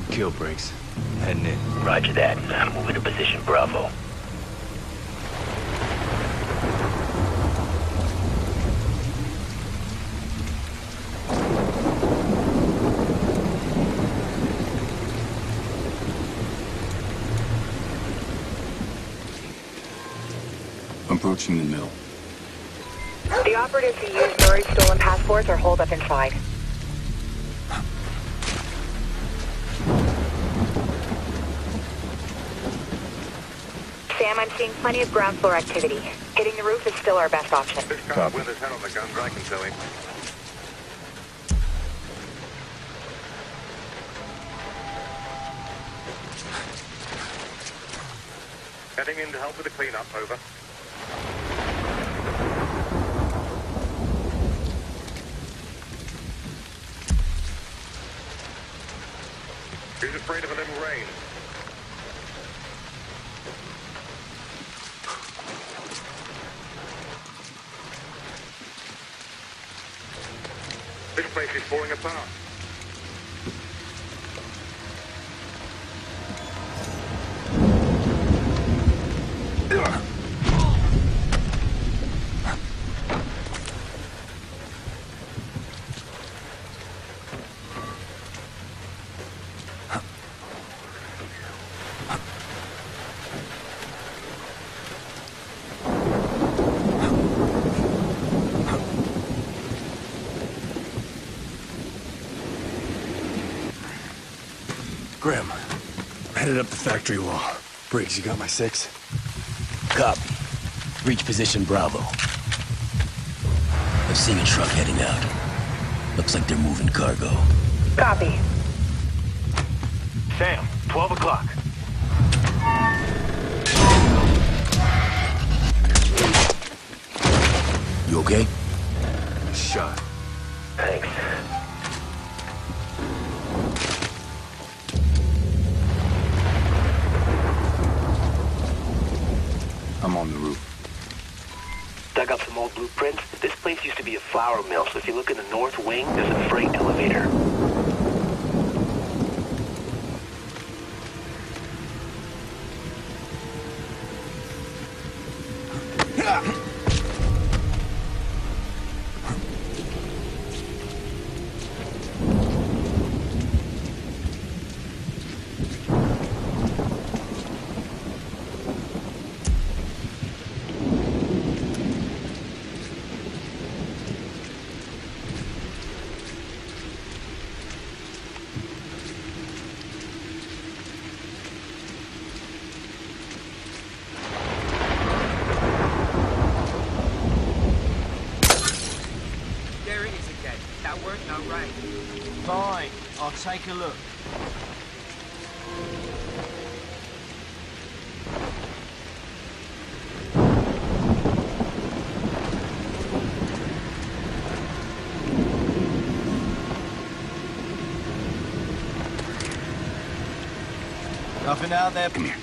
Good kill, Briggs. Heading in. Roger that. I'm moving to position Bravo. Approaching the mill. The operatives who used Murray's stolen passports are holed up inside. Sam, I'm seeing plenty of ground floor activity. Hitting the roof is still our best option. This guy with his head on the guns, I can tell him. Heading in to help with the cleanup, over. Who's afraid of a little rain? This place is falling apart. Graham, I'm headed up the factory wall. Briggs, you got my 6? Copy. Reach position Bravo. I've seen a truck heading out. Looks like they're moving cargo. Copy. Sam, 12 o'clock. You okay? Shot. Thanks. I'm on the roof. Dug up some old blueprints. This place used to be a flour mill, so if you look in the north wing, there's a freight elevator. Fine, I'll take a look. Nothing out there? Come here.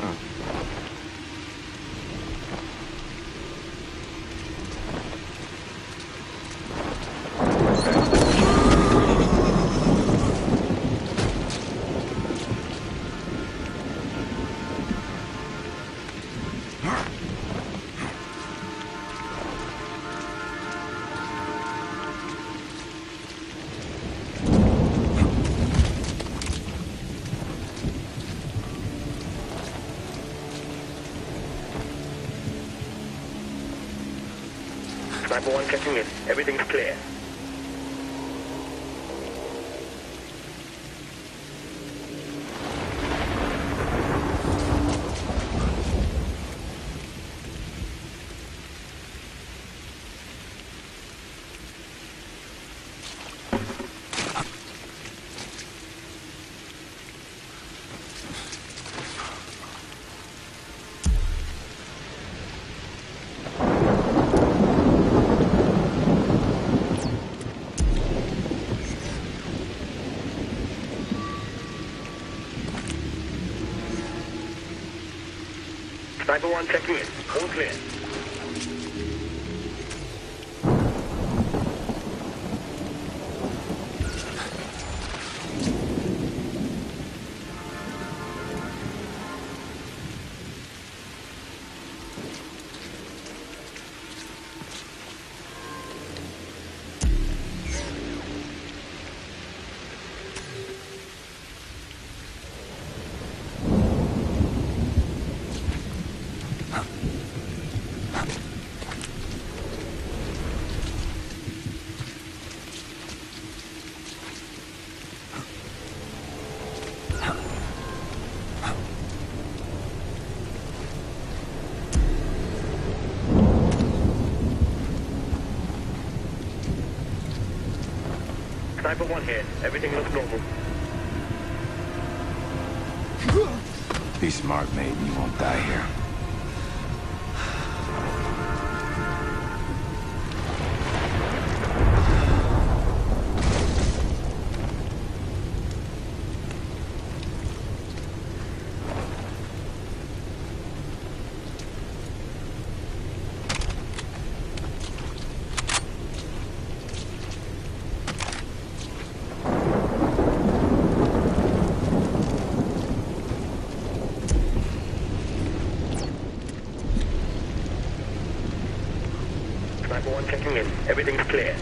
Sniper 1 checking in. Everything's clear. Sniper 1 checking in. All clear. Sniper 1 here. Everything looks normal. Be smart, mate. You won't die here. Sniper 1 checking in. Everything's clear.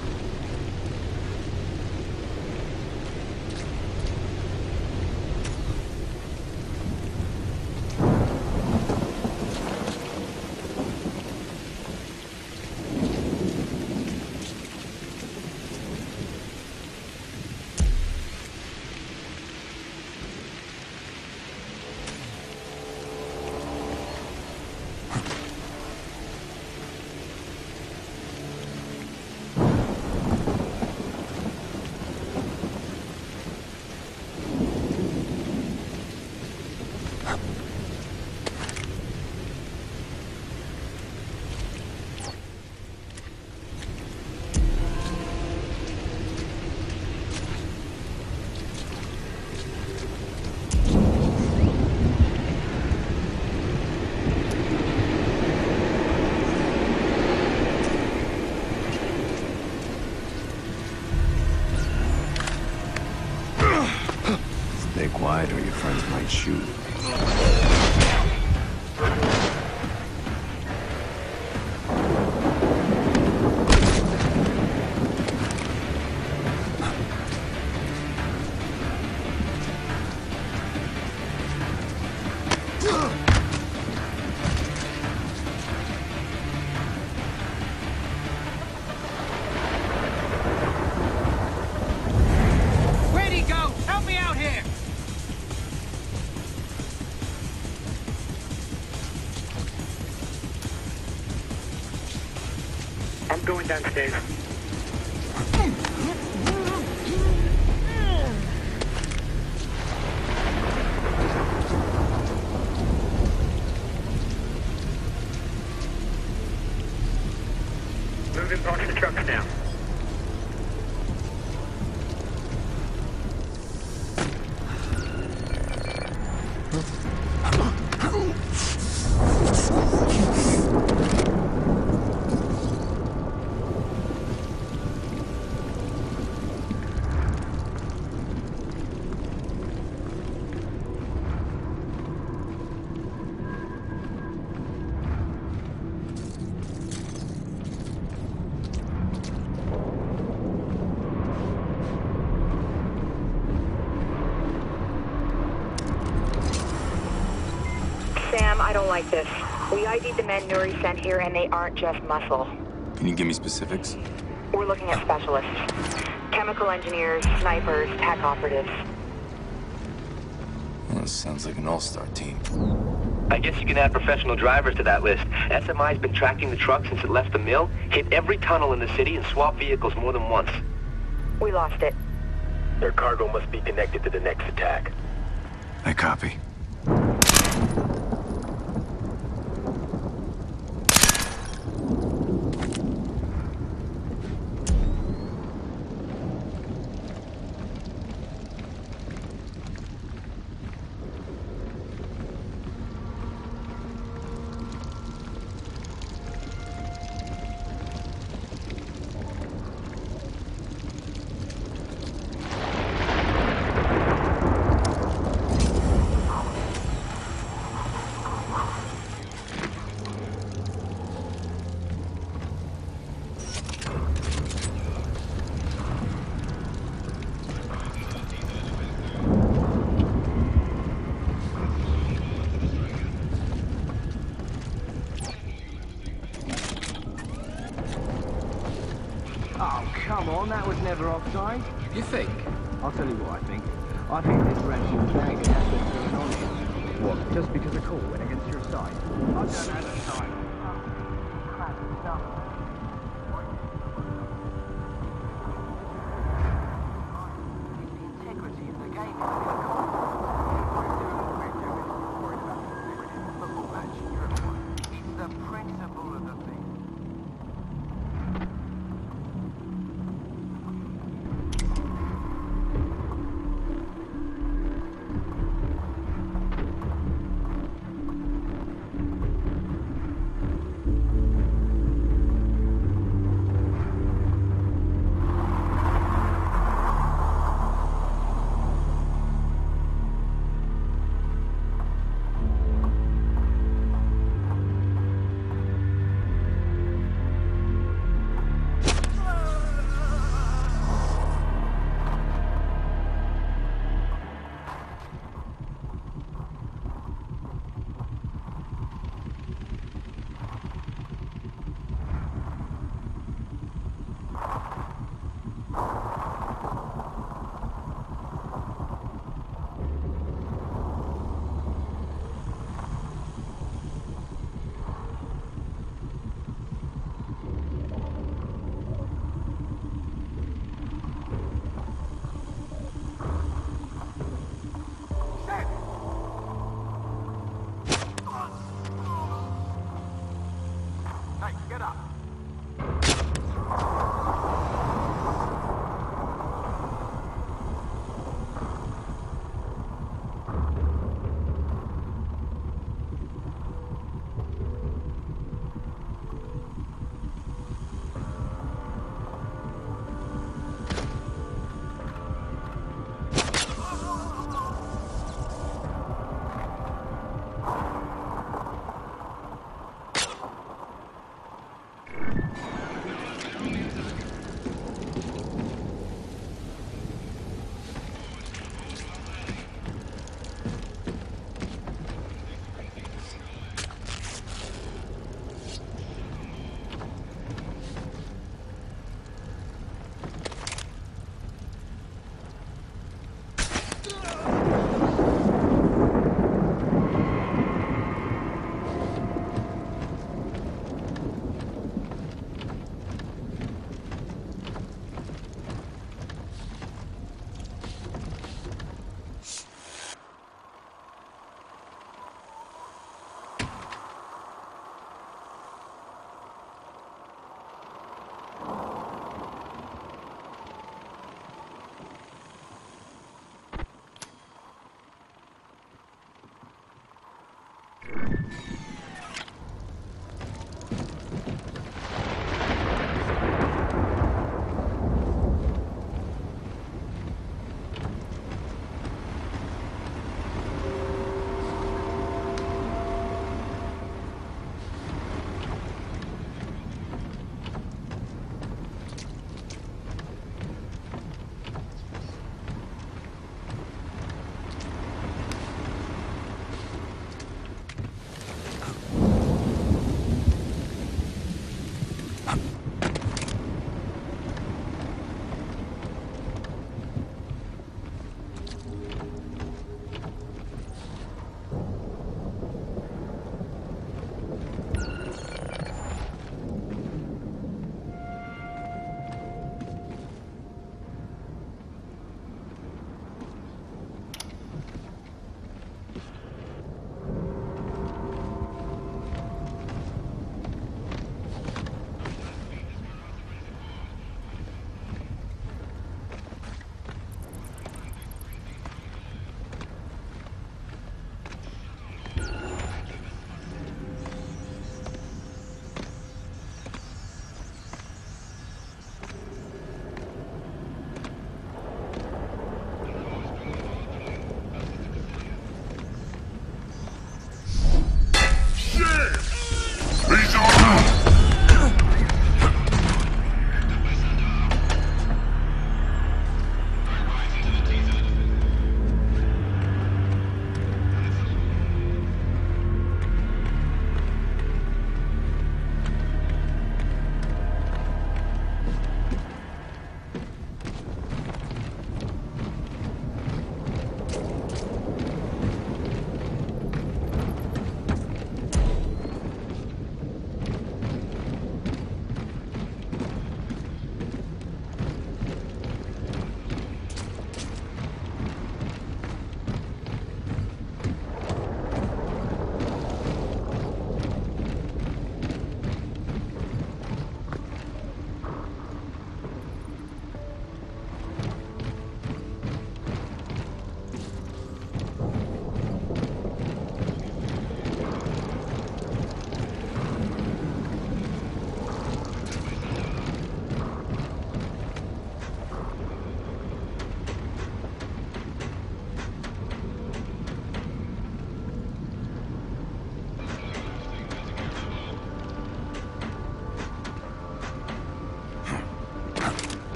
Stay quiet or your friends might shoot. Where'd he go? Help me out here! I'm going downstairs. Moving past the trucks now. Sam, I don't like this. We ID'd the men Nuri sent here, and they aren't just muscle. Can you give me specifics? We're looking at specialists. Chemical engineers, snipers, tech operatives. Well, this sounds like an all-star team. I guess you can add professional drivers to that list. SMI's been tracking the truck since it left the mill, hit every tunnel in the city, and swapped vehicles more than once. We lost it. Their cargo must be connected to the next attack. I copy. Oh, come on, that was never offside. You think? I'll tell you what I think. I think this ratchet bag has what's going on here. What, just because a call went against your side? I don't have the time. Crap, stuff.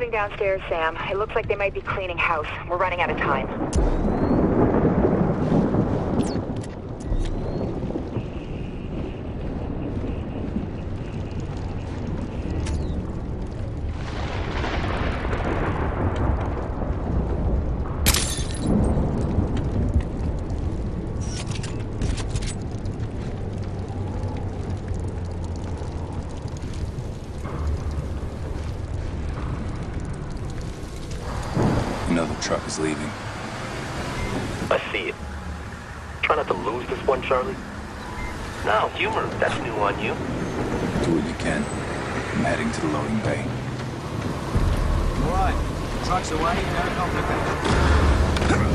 moving downstairs, Sam. It looks like they might be cleaning house. We're running out of time. Another truck is leaving. I see it. Try not to lose this one, Charlie. No, humor. That's new on you. Do what you can. I'm heading to the loading bay. All right. Truck's away, no complications.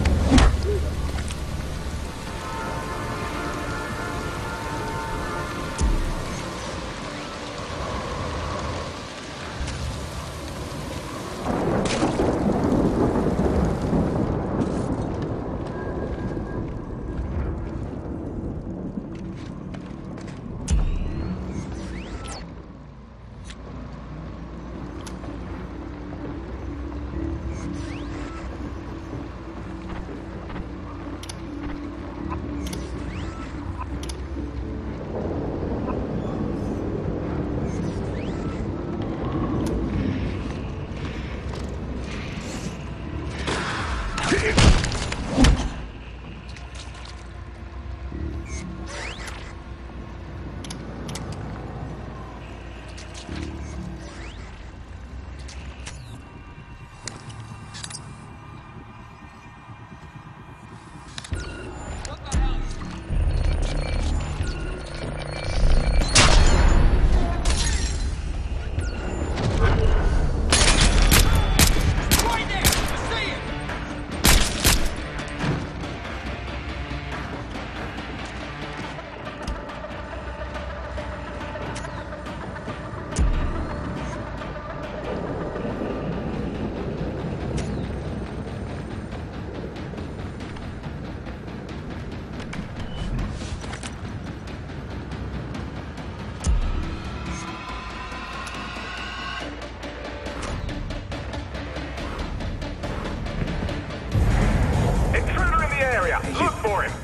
Look for him!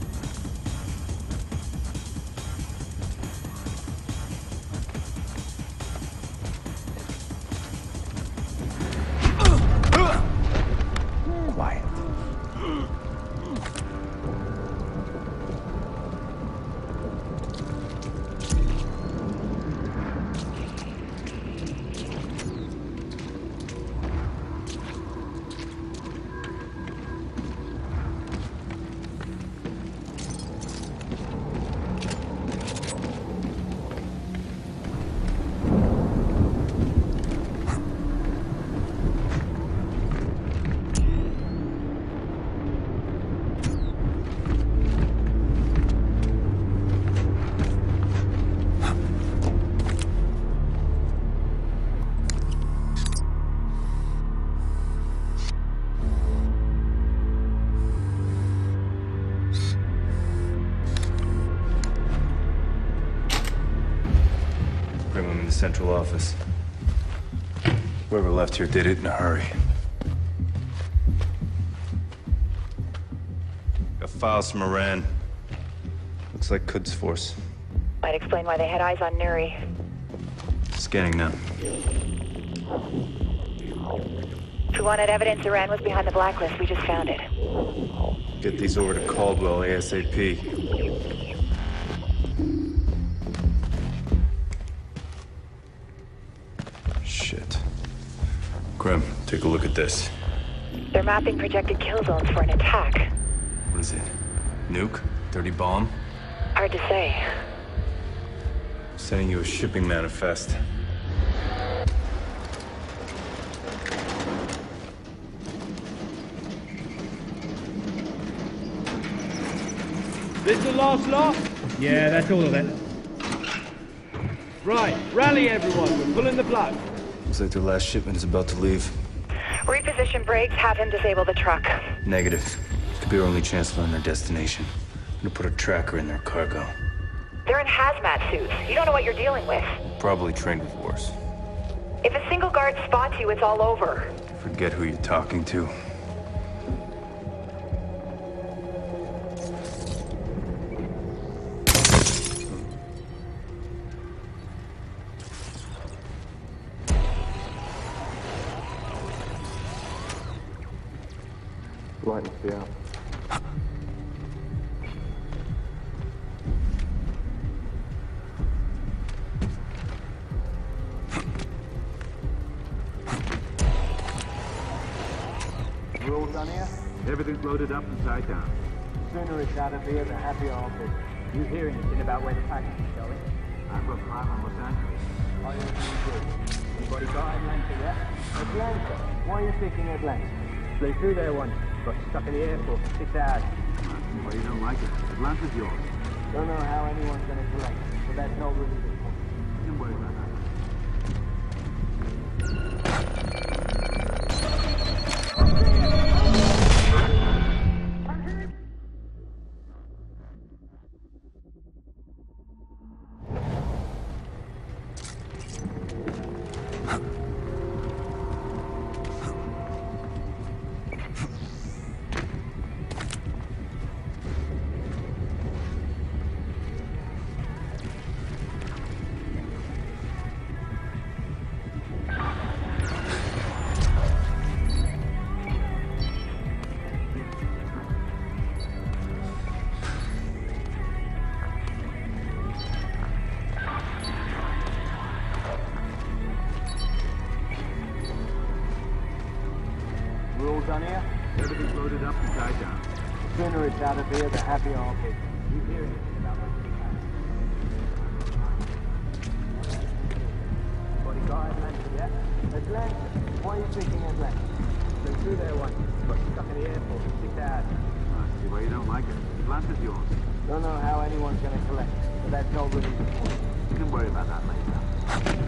Quiet. Bring him in the central office. Whoever left here did it in a hurry. Got files from Iran. Looks like Quds force. Might explain why they had eyes on Nuri. Scanning now. If we wanted evidence Iran was behind the blacklist, we just found it. Get these over to Caldwell ASAP. Shit. Grim, take a look at this. They're mapping projected kill zones for an attack. What is it? Nuke? Dirty bomb? Hard to say. Sending you a shipping manifest. This the last lot? Yeah, that's all of it. Right, rally everyone, we're pulling the plug. Looks like their last shipment is about to leave. Reposition brakes, have him disable the truck. Negative. Could be our only chance to learn their destination. I'm gonna put a tracker in their cargo. They're in hazmat suits. You don't know what you're dealing with. Probably trained with worse. If a single guard spots you, it's all over. Forget who you're talking to. Light must be out. We're all done here? Everything's loaded up and tied down. The sooner it's out of here, the happier I'll be. You hear anything about where the package is going? I've got 5 on Los Angeles. I don't think you do. Anybody got Atlanta yet? Atlanta? Why are you picking Atlanta? Flew through there once. Got stuck in the airport for 6 hours. Well, you don't like it. Atlanta's yours. Don't know how anyone's gonna collect it, but that's not really the point. Don't worry about that. We're all done here? Everything's loaded up and tied down. The sooner it's out of here, the happier I'll be. You hear anything about where the package? Anybody got Atlanta yet? Atlanta? Why are you picking Atlanta? Flew through there once. Got stuck in the airport for 6 hours. I see why you don't like it. Atlanta's yours. Don't know how anyone's gonna collect it, but that's not really the point. Don't worry about that later.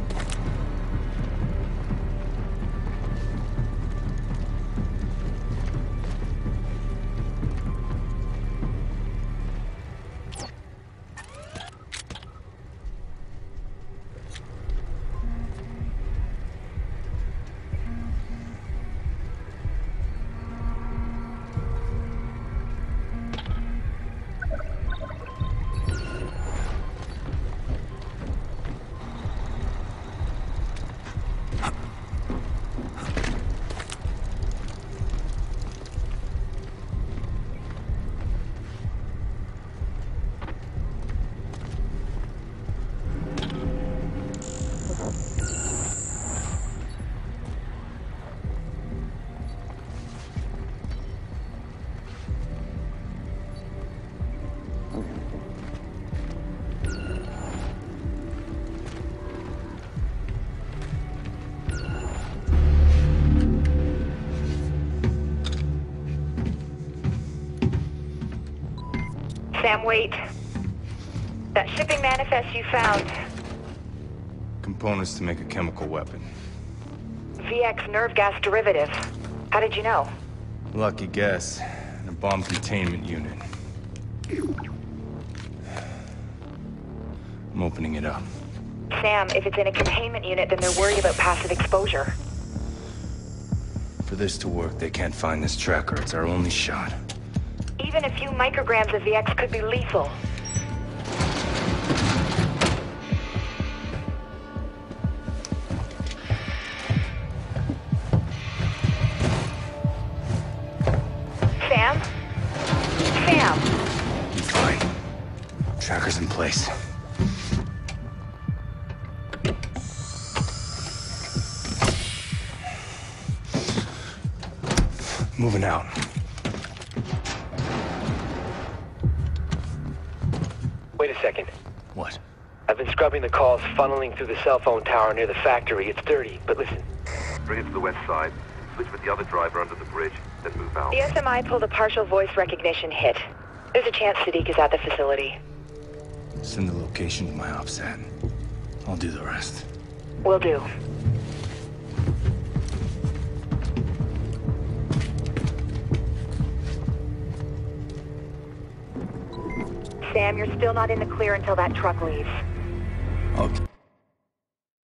Sam, wait. That shipping manifest you found. Components to make a chemical weapon. VX nerve gas derivative. How did you know? Lucky guess. In a bomb containment unit. I'm opening it up. Sam, if it's in a containment unit, then they're worried about passive exposure. For this to work, they can't find this tracker. It's our only shot. Even a few micrograms of VX could be lethal. Sam? Sam! Be fine. Tracker's in place. Moving out. Wait a second. What? I've been scrubbing the calls funneling through the cell phone tower near the factory. It's dirty, but listen. Bring it to the west side. Switch with the other driver under the bridge, then move out. The SMI pulled a partial voice recognition hit. There's a chance Sadiq is at the facility. Send the location to my OPSAT. I'll do the rest. Will do. Sam, you're still not in the clear until that truck leaves. Okay.